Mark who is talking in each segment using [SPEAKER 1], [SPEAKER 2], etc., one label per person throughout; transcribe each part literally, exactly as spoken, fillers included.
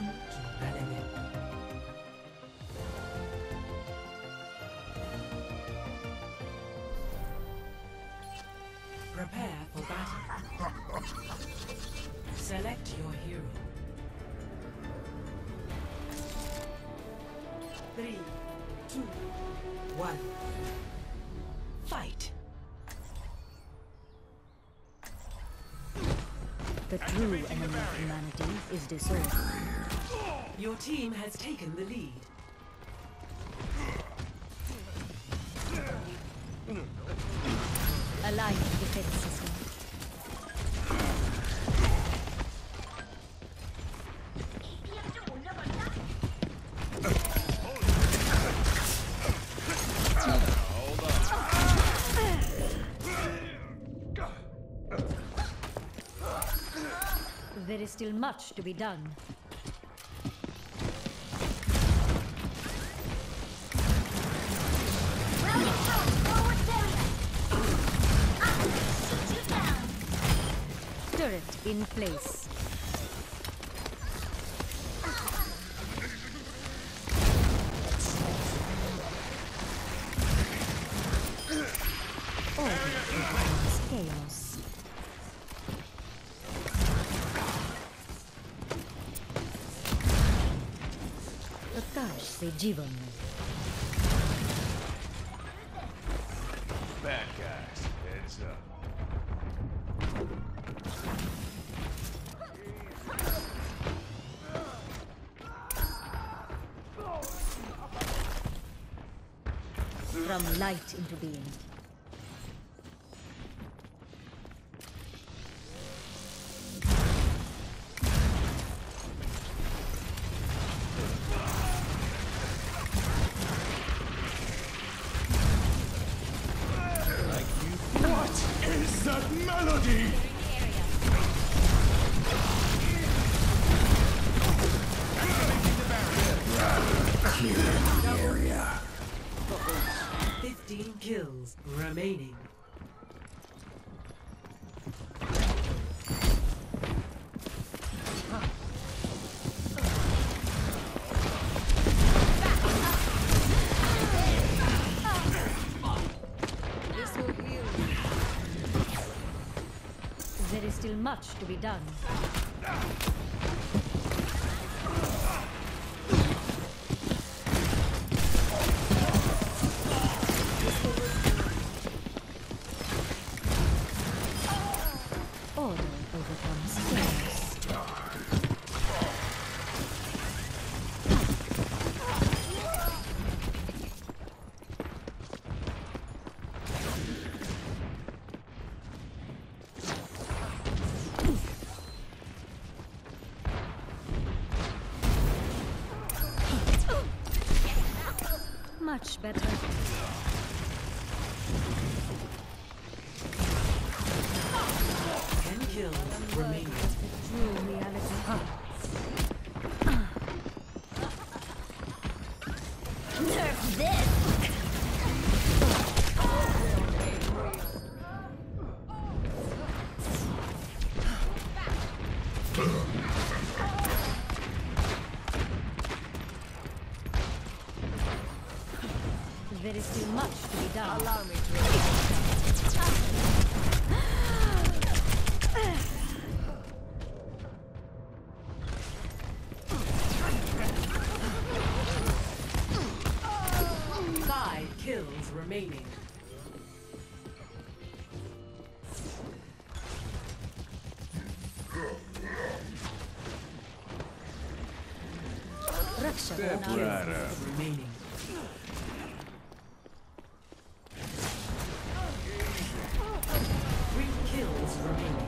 [SPEAKER 1] Welcome to Relevant. Prepare for battle. Select your hero. Three, two, one. Fight!
[SPEAKER 2] The true enemy of humanity is disorder.
[SPEAKER 1] Your team has taken the lead.
[SPEAKER 2] Align the defense system. There is still much to be done. Turret in place. Order becomes chaos. प्रकाश से जीवन में.
[SPEAKER 3] Bad guys, heads up.
[SPEAKER 2] From light into being.
[SPEAKER 3] Is that melody? Clear the area.
[SPEAKER 1] Fifteen kills remaining.
[SPEAKER 2] There is still much to be done. Order overcomes chaos. Much better.
[SPEAKER 1] Ten kills remaining.
[SPEAKER 2] True reality. Nerf this! There is still much to be done. Allow me to.
[SPEAKER 1] Five kills remaining.
[SPEAKER 3] Step right up.
[SPEAKER 1] Remaining. Three kills remaining.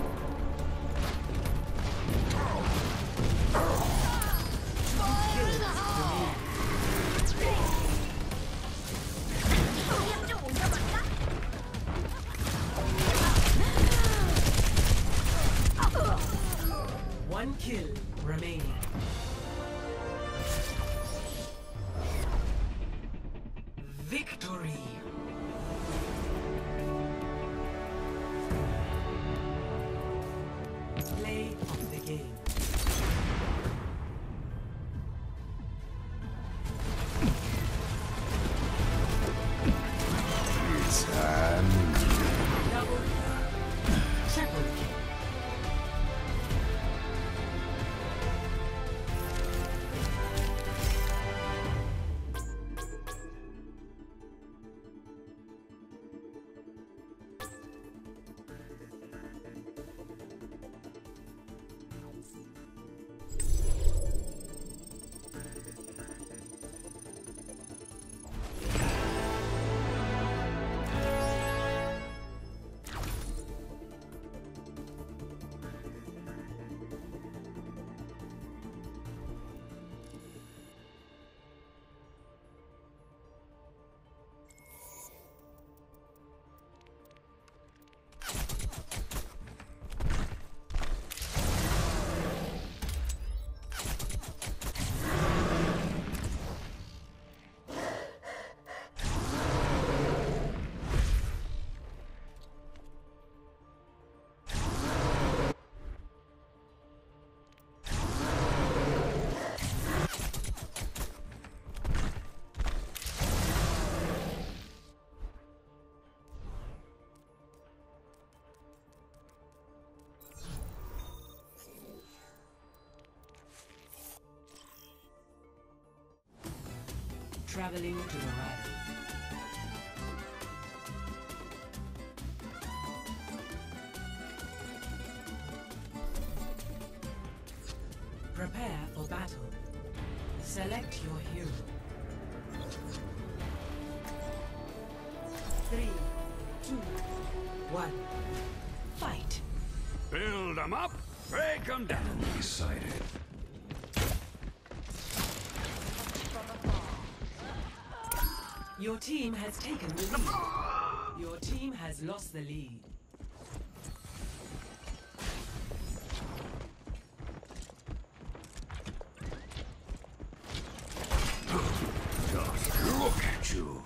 [SPEAKER 1] One kill remaining. Victory! Play of the game. traveling to the right. Prepare for battle. Select your hero. Three, two, one. Fight.
[SPEAKER 4] Build them up, break them down.
[SPEAKER 3] Decided.
[SPEAKER 1] Your team has taken the lead. Your team has lost the lead.
[SPEAKER 4] Just look at you.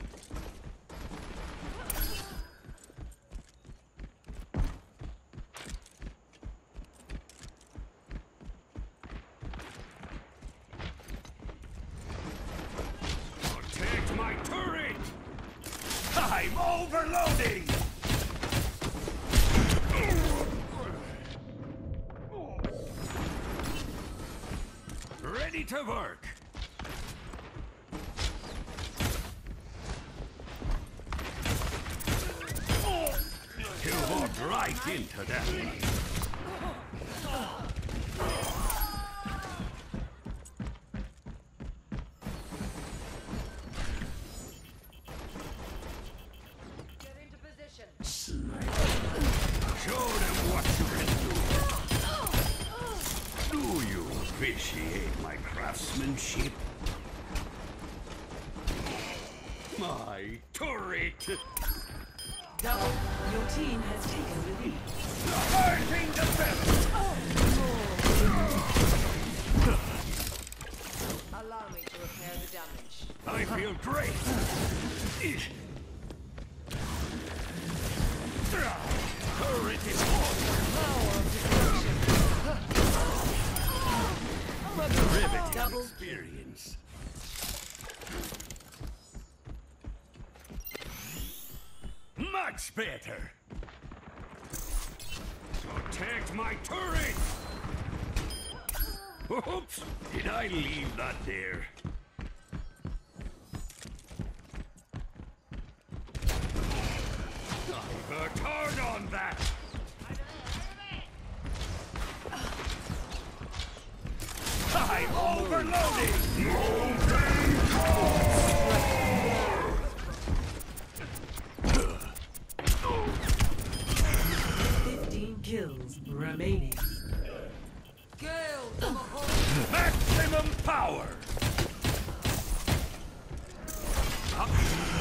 [SPEAKER 4] Protect my turret! I'm overloading! Ready to work! You walked right into that one.
[SPEAKER 5] Get into position.
[SPEAKER 4] Show them what you can do. Do you appreciate my craftsmanship? My turret!
[SPEAKER 1] Double. Your team has taken the lead.
[SPEAKER 4] Hurting the feather!
[SPEAKER 5] Allow me to repair the damage.
[SPEAKER 4] I feel great! Turret is on! Riveting
[SPEAKER 1] Double
[SPEAKER 4] experience. Much better! Protect my turret! Oops! Did I leave that there? I worked hard on that! I'm overloading!
[SPEAKER 1] fifteen kills remaining.
[SPEAKER 4] Maximum power! Up.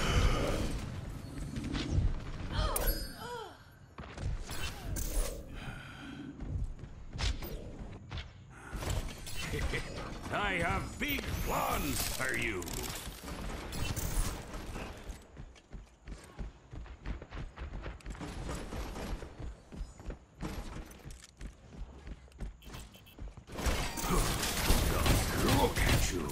[SPEAKER 4] I have big plans for you. Look at you.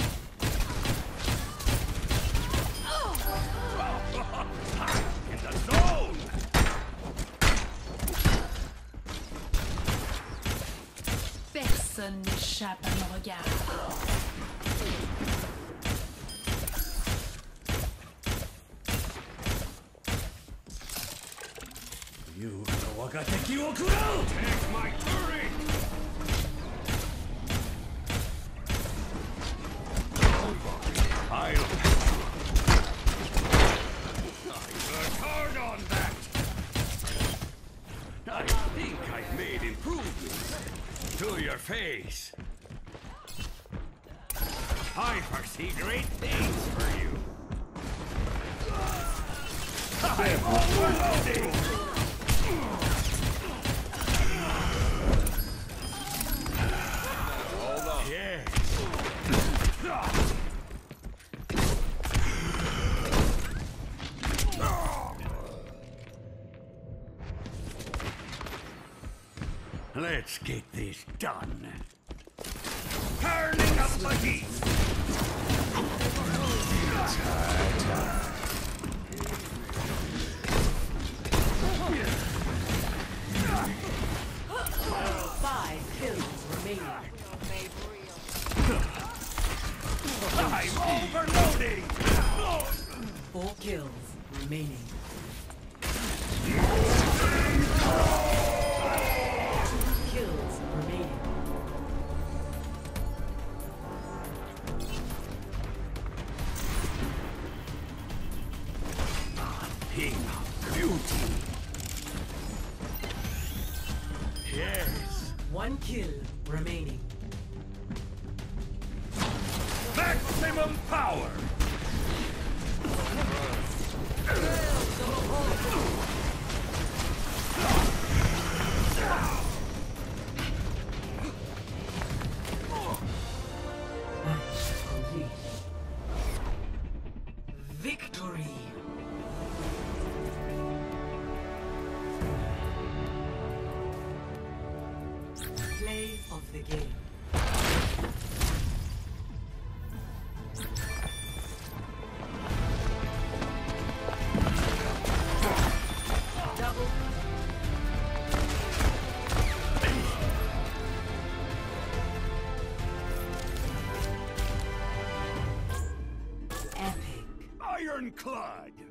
[SPEAKER 4] In the zone.
[SPEAKER 6] Personne n'échappe à mon regard.
[SPEAKER 4] Take my turret. I'll I worked hard on that. I think I've made improvements to your face. I foresee great things for you. I'm overloading. Yes. Let's get this done. Turning up the heat.
[SPEAKER 1] Five kills remaining.
[SPEAKER 4] I'm overloading.
[SPEAKER 1] Four kills remaining. Two kills remaining.
[SPEAKER 4] King of beauty. Yes.
[SPEAKER 1] One kill remaining.
[SPEAKER 4] Maximum power.
[SPEAKER 1] Match complete. Victory. Play of the game. Double. Epic.
[SPEAKER 4] Ironclad.